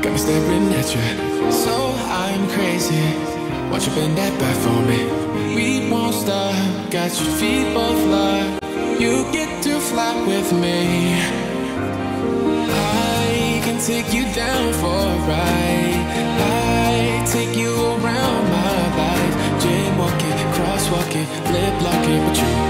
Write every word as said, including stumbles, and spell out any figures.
got me staring at you. So I'm crazy. Watch you bend that back for me. We won't stop. Got your feet both locked. You get to fly with me. I can take you down for a ride. I take you around my life. Jaywalking, crosswalking, lip locking with you.